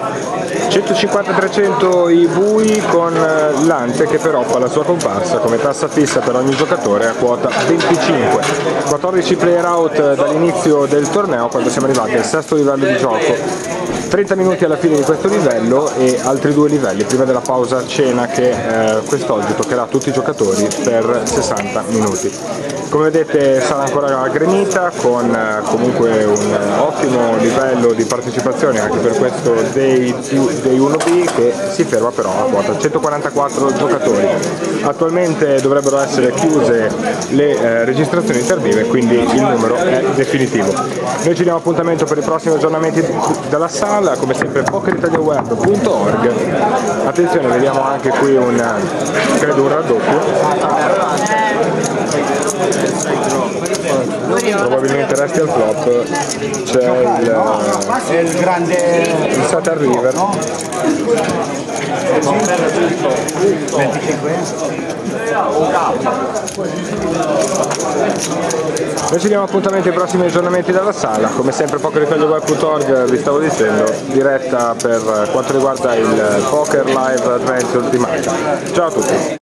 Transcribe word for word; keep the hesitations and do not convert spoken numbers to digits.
centocinquanta trecento i bui con Lante che però fa la sua comparsa come tassa fissa per ogni giocatore a quota venticinque. quattordici player out dall'inizio del torneo quando siamo arrivati al sesto livello di gioco. trenta minuti alla fine di questo livello e altri due livelli prima della pausa cena che eh, quest'oggi toccherà a tutti i giocatori per sessanta minuti. Come vedete sarà ancora gremita con eh, comunque un ottimo livello di partecipazione anche per questo Day, Day uno B che si ferma però a quota centoquarantaquattro giocatori. Attualmente dovrebbero essere chiuse le eh, registrazioni tardive, quindi il numero è definitivo. Noi ci diamo appuntamento per i prossimi aggiornamenti della sala, come sempre poker italia web punto org. Attenzione, vediamo anche qui un, credo un raddoppio. Probabilmente resti al flop, c'è il, il grande il Saturn River. Noi ci diamo appuntamento ai prossimi aggiornamenti dalla sala, come sempre poker italia web punto org, vi stavo dicendo, diretta per quanto riguarda il Poker Live Adventure di Malta. Ciao a tutti!